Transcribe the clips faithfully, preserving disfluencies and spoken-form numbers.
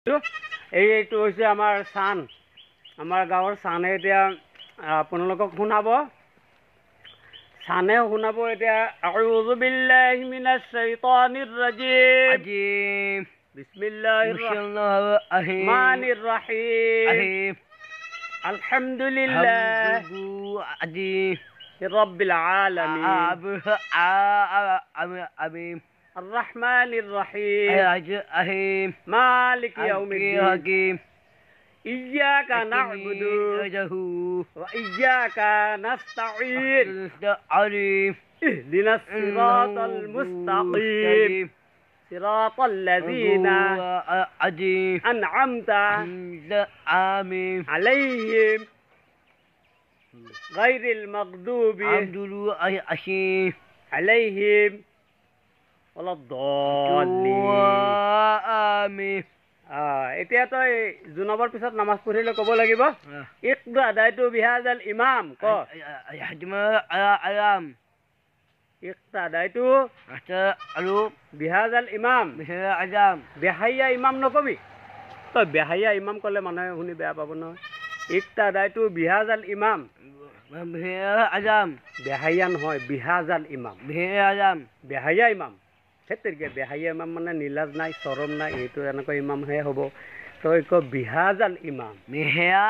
এইটো হৈছে আমাৰ চান আমাৰ গাঁৱৰ চানে এতিয়া আপোনালোকক শুনাব চানে শুনাব এতিয়া আউযু বিল্লাহি মিনাশ শাইতানিৰ ৰাজিম বিসমিল্লাহিৰ ৰহমানিৰ ৰহিম আলহামদুলিল্লাহি ৰাব্বিল আলামিন الرحمن الرحيم مالك يوم الدين إياك نعبد وإياك نستعين اهدنا الصراط المستقيم صراط الذين أنعمت عليهم غير المغضوب عليهم এতিয়া তই জুনবৰ পিছত নামাজ পঢ়িলে ক'ব লাগিব ইকৰা দাইতু বিহাজাল ইমাম ক আলাম ইকৰা দাইতু আৰু বিহাজাল ইমাম আজাম বেহাইয়া ইমাম নকবি তই বেহাইয়া ইমাম ক'লে মানুহে শুনি বেয়া পাব নহয় ইকৰা দাইতু বিহাজাল ইমাম আজাম বেহাইয়া নহয় বিহাজাল ইমাম আজাম বেহাইয়া ইমাম সেতেৰকে বেহাইয়া ইমাম মানে নীলাজ নাই চৰম নাই এইটো এনেকুৱা ইমামহে হ'ব তই ক বিহাজাল ইমাম মেহেয়া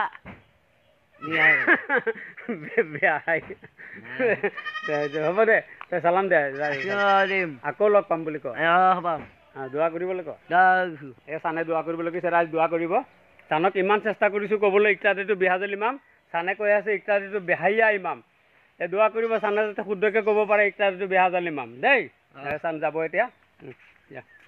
হ'ব দে তই চালাম দে আকৌ লগ পাম বুলি ক দোৱা কৰিবলৈ ক এই চানে দোৱা কৰিবলৈ কৈছে ৰাইজ দোৱা কৰিব চানক ইমান চেষ্টা কৰিছোঁ ক'বলৈ ইকৰাদিটো বিহাজাল ইমাম চানে কৈ আছে ইকৰাদিটো বেহাইয়া ইমাম এই দোৱা কৰিব চানে যাতে শুদ্ধকৈ ক'ব পাৰে ইকৰাদিটো বিহাজাল ইমাম দেই চান যাব এতিয়া